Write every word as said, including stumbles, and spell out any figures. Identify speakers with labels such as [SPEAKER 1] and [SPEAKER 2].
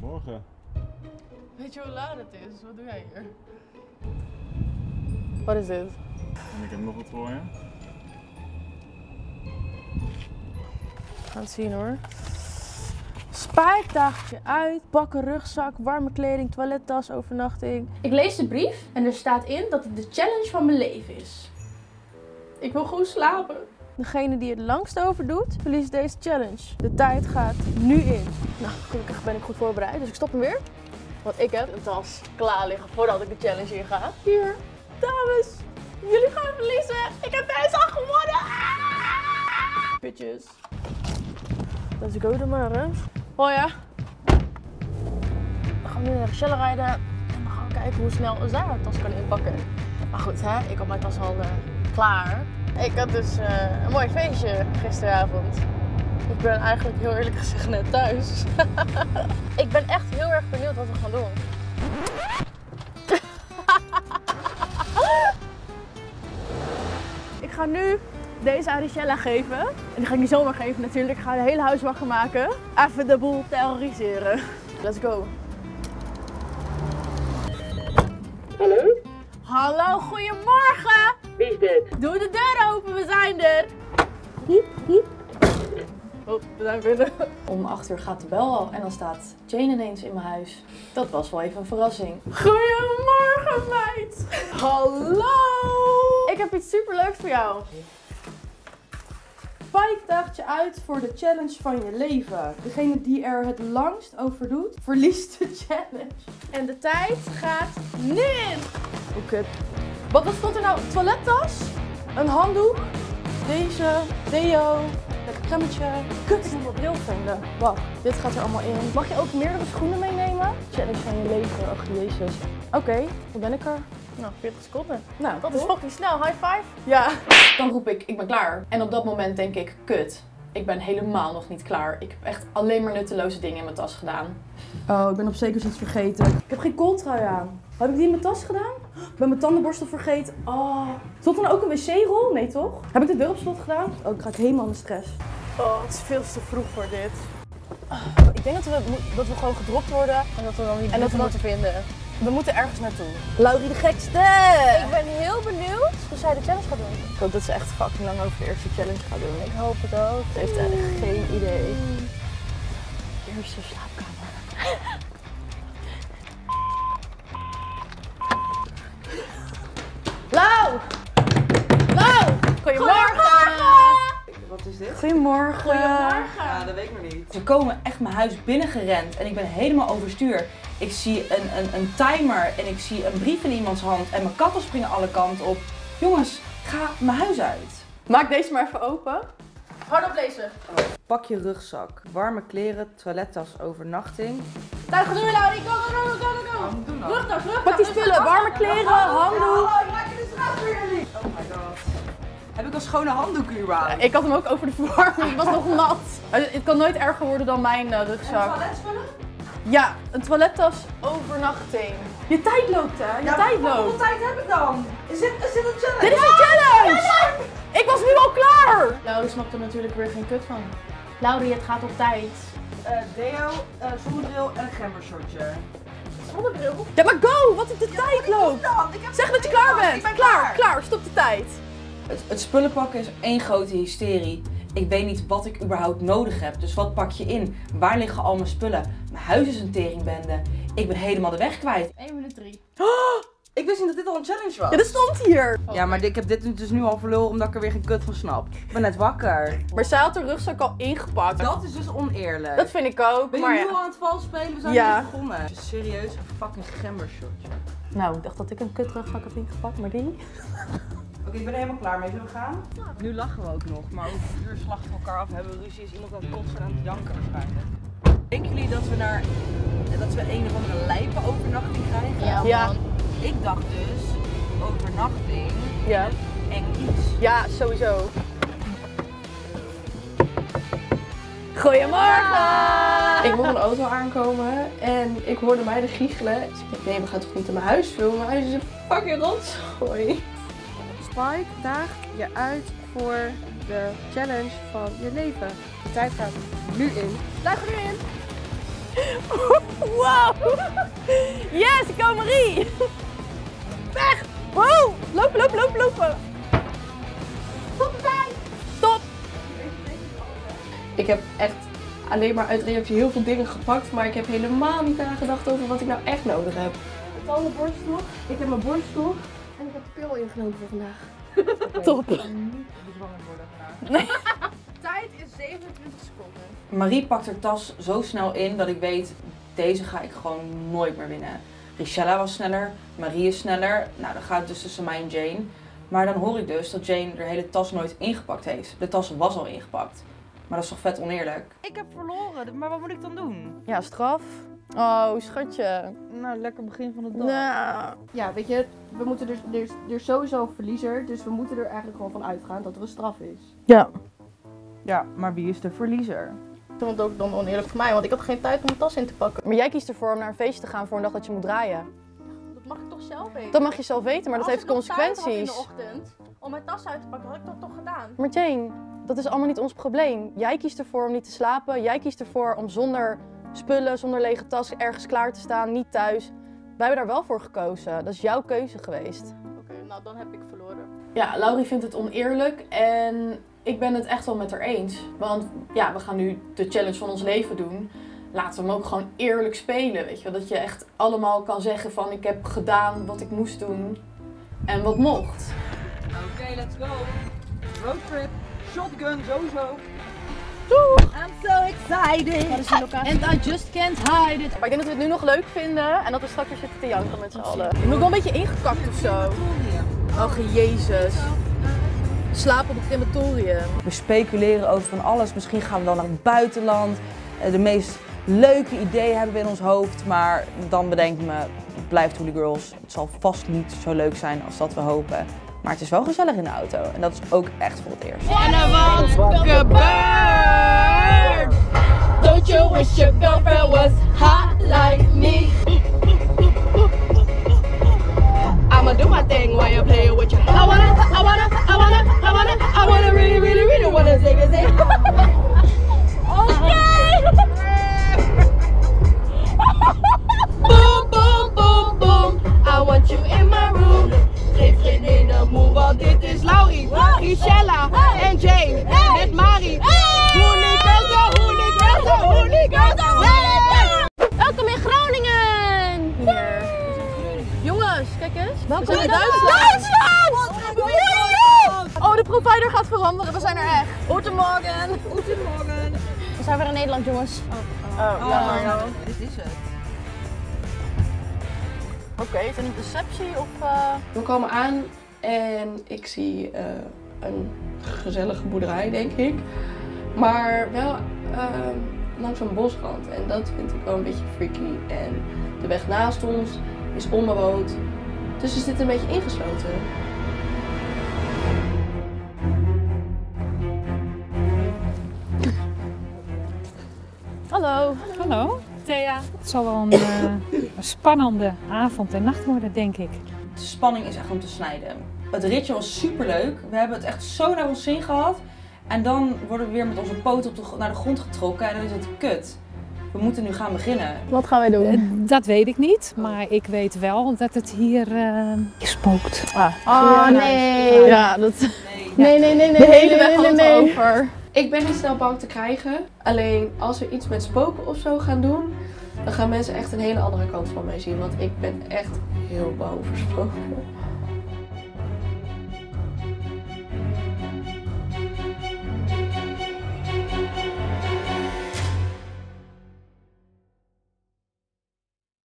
[SPEAKER 1] Goedemorgen.
[SPEAKER 2] Weet je hoe laat het is? Wat doe jij hier? Wat is dit?
[SPEAKER 1] En ik heb nog wat voor je.
[SPEAKER 2] We gaan het zien hoor. Spike daagt je uit, pak een rugzak, warme kleding, toilettas, overnachting. Ik lees de brief en er staat in dat het de challenge van mijn leven is. Ik wil gewoon slapen. Degene die het langst over doet, verliest deze challenge. De tijd gaat nu in. Nou, gelukkig ben ik goed voorbereid, dus ik stop hem weer. Want ik heb een tas klaar liggen voordat ik de challenge in ga. Hier, dames, jullie gaan verliezen. Ik heb deze al gewonnen. Ah! Bitches. Let's go dan maar, hè. Oh ja. Dan gaan we nu naar de Shell rijden. En dan gaan we kijken hoe snel we daar tas kunnen inpakken. Maar goed, hè, ik had mijn tas al uh, klaar. Ik had dus uh, een mooi feestje gisteravond. Ik ben eigenlijk heel eerlijk gezegd net thuis. Ik ben echt heel erg benieuwd wat we gaan doen. Ik ga nu deze aan Richella geven. En die ga ik niet zomaar geven natuurlijk. Ik ga de hele huis wakker maken. Even de boel terroriseren. Let's go.
[SPEAKER 3] Hallo?
[SPEAKER 2] Hallo, goedemorgen.
[SPEAKER 3] Wie is dit?
[SPEAKER 2] Doe de deur open, we zijn er.
[SPEAKER 3] Hiep, hiep.
[SPEAKER 2] Oh, we zijn binnen.
[SPEAKER 4] Om acht uur gaat de bel al en dan staat Jane ineens in mijn huis. Dat was wel even een verrassing.
[SPEAKER 2] Goedemorgen, meid. Hallo. Ik heb iets superleuks voor jou.
[SPEAKER 4] Spike daagt je uit voor de challenge van je leven. Degene die er het langst over doet, verliest de challenge.
[SPEAKER 2] En de tijd gaat nu in. Hoe kut. Wat, wat stond er nou? Toilettas? Een handdoek?
[SPEAKER 4] Deze, deo, lekker cremmetje. Kut, ik moet mijn bril vinden. Wacht, dit gaat er allemaal in.
[SPEAKER 2] Mag je ook meerdere schoenen meenemen?
[SPEAKER 4] Challenge van je leven, ach jezus. Oké, okay, dan ben ik er.
[SPEAKER 2] Nou, veertig seconden.
[SPEAKER 4] Nou,
[SPEAKER 2] dat is fucking snel. High five.
[SPEAKER 4] Ja. Dan roep ik, ik ben klaar. En op dat moment denk ik, kut. Ik ben helemaal nog niet klaar. Ik heb echt alleen maar nutteloze dingen in mijn tas gedaan. Oh, ik ben op zeker iets vergeten. Ik heb geen kooltrui aan. Heb ik die in mijn tas gedaan? Ik ben mijn tandenborstel vergeten. Oh. Stond er nou ook een wc-rol? Nee toch? Heb ik de deur op slot gedaan? Oh, ik ga ik helemaal in de stress.
[SPEAKER 2] Oh, het is veel te vroeg voor dit. Ik denk dat we, dat we gewoon gedropt worden en dat we dan niet en dat we moeten vinden. We moeten ergens naartoe.
[SPEAKER 4] Laurie de gekste!
[SPEAKER 2] Ik ben heel benieuwd hoe zij de challenge gaat doen.
[SPEAKER 4] Ik hoop dat ze echt fucking lang over de eerste challenge gaat doen.
[SPEAKER 2] Ik hoop het ook.
[SPEAKER 4] Ze heeft echt geen idee. Eerste slaapkamer.
[SPEAKER 2] Lau! Lau! Goedemorgen!
[SPEAKER 5] Wat is dit?
[SPEAKER 4] Goedemorgen.
[SPEAKER 2] Goedemorgen.
[SPEAKER 5] Ja, dat weet ik nog niet.
[SPEAKER 6] Ze komen echt mijn huis binnengerend en ik ben helemaal overstuur. Ik zie een, een, een timer en ik zie een brief in iemands hand en mijn katten springen alle kanten op. Jongens, ga mijn huis uit.
[SPEAKER 2] Maak deze maar even open. Hardop lezen.
[SPEAKER 5] Pak je rugzak, warme kleren, toilettas, overnachting.
[SPEAKER 2] Daar gaan we, Laurie. Go, go, go, go, go, go. Rugtas, rugtas.
[SPEAKER 4] Pak die spullen, warme kleren, handdoek.
[SPEAKER 5] Oh my god. Heb ik al schone handdoeken überhaupt?
[SPEAKER 2] Ik had hem ook over de verwarming, het was nog nat. Het kan nooit erger worden dan mijn uh, rugzak.
[SPEAKER 5] En toiletspullen?
[SPEAKER 2] Ja, een toilettas, overnachting.
[SPEAKER 4] Je tijd loopt hè, je
[SPEAKER 5] Ja,
[SPEAKER 4] tijd
[SPEAKER 5] maar
[SPEAKER 4] loopt.
[SPEAKER 5] hoeveel tijd heb ik dan? Is dit, is dit een challenge?
[SPEAKER 2] Dit is een challenge! Ik was nu al klaar! Laurie snapt er natuurlijk weer geen kut van. Laurie, het gaat op tijd.
[SPEAKER 5] Uh, deo, uh, zonnebril en een gembershortje.
[SPEAKER 2] Zonnebril?
[SPEAKER 4] Ja maar go, wat op de tijd loopt.
[SPEAKER 5] Dan, ik heb
[SPEAKER 4] Zeg dat je klaar bent.
[SPEAKER 5] Ik ben
[SPEAKER 4] klaar,
[SPEAKER 5] klaar.
[SPEAKER 4] klaar, stop de tijd.
[SPEAKER 6] Het, het spullen pakken is één grote hysterie. Ik weet niet wat ik überhaupt nodig heb, dus wat pak je in? Waar liggen al mijn spullen? Mijn huis is een teringbende. Ik ben helemaal de weg kwijt.
[SPEAKER 2] één minuut drie.
[SPEAKER 5] Ik wist niet dat dit al een challenge was.
[SPEAKER 4] Ja, dat stond hier.
[SPEAKER 5] Ja, maar ik heb dit dus nu al verloren omdat ik er weer geen kut van snap. Ik ben net wakker.
[SPEAKER 2] Maar zij had de rugzak al ingepakt.
[SPEAKER 5] Dat is dus oneerlijk.
[SPEAKER 2] Dat vind ik ook,
[SPEAKER 5] Ben je
[SPEAKER 2] maar
[SPEAKER 5] nu
[SPEAKER 2] ja.
[SPEAKER 5] al aan het vals spelen? We zijn
[SPEAKER 4] Ja.
[SPEAKER 5] net begonnen. Serieus, een fucking gembershortje.
[SPEAKER 4] Nou, ik dacht dat ik een kut rugzak had ingepakt, maar die.
[SPEAKER 5] Oké, okay, ik ben er helemaal klaar mee. Zullen we gaan? Nu lachen we ook nog, maar over een uur slachten we elkaar af. Hebben we ruzie, is iemand aan het kotsen en aan het janken waarschijnlijk. Denken jullie dat we naar dat we een of andere lijpe overnachting krijgen?
[SPEAKER 2] Ja,
[SPEAKER 4] Ja.
[SPEAKER 2] man.
[SPEAKER 5] Ik dacht dus, overnachting,
[SPEAKER 4] Ja.
[SPEAKER 5] eng iets.
[SPEAKER 4] Ja, sowieso. Goedemorgen!
[SPEAKER 2] Ik hoorde een auto aankomen en ik hoorde meiden giechelen. Dus ik dacht, nee, we gaan toch niet in mijn huis filmen? Mijn huis is een fucking rotzooi.
[SPEAKER 4] Spike daagt je uit voor de challenge van je leven. De tijd gaat nu in.
[SPEAKER 2] Blijf er nu in.
[SPEAKER 4] Wow! Yes, ik kom Marie! Weg! Wow! Lopen, lopen, lopen, lopen! Stop erbij! Stop!
[SPEAKER 2] Ik heb echt alleen maar uit reactie heel veel dingen gepakt, maar ik heb helemaal niet nagedacht over wat ik nou echt nodig heb. Ik heb al mijn borstel, ik heb mijn borstel en ik heb de pil ingenomen voor vandaag.
[SPEAKER 4] Top!
[SPEAKER 5] Niet bezwanger worden vandaag.
[SPEAKER 2] Tijd is zevenentwintig seconden.
[SPEAKER 6] Marie pakt haar tas zo snel in dat ik weet, deze ga ik gewoon nooit meer winnen. Richella was sneller, Marie is sneller. Nou, dan gaat het dus tussen mij en Jane. Maar dan hoor ik dus dat Jane haar hele tas nooit ingepakt heeft. De tas was al ingepakt. Maar dat is toch vet oneerlijk?
[SPEAKER 5] Ik heb verloren, maar wat moet ik dan doen?
[SPEAKER 4] Ja, straf. Oh, schatje.
[SPEAKER 5] Nou, lekker begin van de dag.
[SPEAKER 4] Nou.
[SPEAKER 2] Ja, weet je, we moeten er, er, is, er is sowieso een verliezer, dus we moeten er eigenlijk gewoon van uitgaan dat er een straf is.
[SPEAKER 4] Ja.
[SPEAKER 5] Ja, maar wie is de verliezer?
[SPEAKER 2] Ik vond het ook dan oneerlijk voor mij, want ik had geen tijd om mijn tas in te pakken.
[SPEAKER 4] Maar jij kiest ervoor om naar een feestje te gaan voor een dag dat je moet draaien.
[SPEAKER 2] Dat mag ik toch zelf weten?
[SPEAKER 4] Dat mag je zelf weten, maar dat
[SPEAKER 2] Als
[SPEAKER 4] heeft
[SPEAKER 2] ik nog tijd had
[SPEAKER 4] consequenties.
[SPEAKER 2] in de ochtend om mijn tas uit te pakken, had ik dat toch gedaan.
[SPEAKER 4] Maar Jane, dat is allemaal niet ons probleem. Jij kiest ervoor om niet te slapen. Jij kiest ervoor om zonder spullen, zonder lege tas ergens klaar te staan, niet thuis. Wij hebben daar wel voor gekozen. Dat is jouw keuze geweest.
[SPEAKER 2] Oké, okay, nou dan heb ik verloren.
[SPEAKER 4] Ja, Laurie vindt het oneerlijk en ik ben het echt wel met haar eens. Want ja, we gaan nu de challenge van ons leven doen. Laten we hem ook gewoon eerlijk spelen, weet je wel. Dat je echt allemaal kan zeggen van ik heb gedaan wat ik moest doen en wat mocht.
[SPEAKER 5] Oké, okay, let's go. Roadtrip, shotgun, sowieso.
[SPEAKER 4] I'm so excited. Wat is die locatie? And I just can't hide it. Maar ik denk dat we het nu nog leuk vinden en dat we straks weer zitten te janken met z'n allen. Ik moet wel een beetje ingekakt of zo. Och jezus. Slapen op het crematorium.
[SPEAKER 6] We speculeren over van alles. Misschien gaan we wel naar het buitenland. De meest leuke ideeën hebben we in ons hoofd. Maar dan bedenk ik me, het blijft Holy Girls. Het zal vast niet zo leuk zijn als dat we hopen. Maar het is wel gezellig in de auto. En dat is ook echt voor het eerst.
[SPEAKER 2] And I want gebeurd. Don't you wish your girlfriend was hot like me? I'ma do my thing while you're playing with you. I wanna, I wanna, I wanna, I wanna, I wanna really, really, really wanna sing a sing. Okay. Boom, boom, boom, boom. I want you in my room. Geef geen ene move, want dit is Laurie, Richella en Jane met Marie. Holy girls, holy girls, holy girls. Welkom in Groningen!
[SPEAKER 4] Hier. Jongens, kijk eens.
[SPEAKER 2] Welkom
[SPEAKER 4] we zijn in
[SPEAKER 2] in
[SPEAKER 4] Duitsland.
[SPEAKER 2] Duitsland!
[SPEAKER 4] Oh, de provider gaat veranderen. We zijn er echt. Goedemorgen.
[SPEAKER 5] Goedemorgen.
[SPEAKER 2] We zijn weer in Nederland, jongens.
[SPEAKER 4] Oh, jammer.
[SPEAKER 5] Dit is het.
[SPEAKER 4] Oké, okay, is het een deceptie of... Uh...
[SPEAKER 2] We komen aan en ik zie uh, een gezellige boerderij, denk ik. Maar wel uh, langs een bosrand. En dat vind ik wel een beetje freaky. En de weg naast ons is onbewoond. Dus we zitten een beetje ingesloten.
[SPEAKER 4] Hallo.
[SPEAKER 7] Hallo.
[SPEAKER 4] Thea.
[SPEAKER 7] Het zal wel een, uh, een spannende avond en nacht worden, denk ik.
[SPEAKER 6] De spanning is echt om te snijden. Het ritje was super leuk. We hebben het echt zo naar ons zin gehad. En dan worden we weer met onze poten op de, naar de grond getrokken en dan is het kut. We moeten nu gaan beginnen.
[SPEAKER 4] Wat gaan wij doen?
[SPEAKER 7] Uh, dat weet ik niet, maar ik weet wel dat het hier uh, spookt.
[SPEAKER 4] Ah,
[SPEAKER 2] Oh nee!
[SPEAKER 4] Ja, dat...
[SPEAKER 2] Nee, nee, nee, nee.
[SPEAKER 4] De hele weg
[SPEAKER 2] nee,
[SPEAKER 4] gaat
[SPEAKER 2] nee,
[SPEAKER 4] het
[SPEAKER 2] nee.
[SPEAKER 4] over.
[SPEAKER 2] Ik ben niet snel bang te krijgen. Alleen als we iets met spoken of zo gaan doen, dan gaan mensen echt een hele andere kant van mij zien. Want ik ben echt heel bang voor spoken.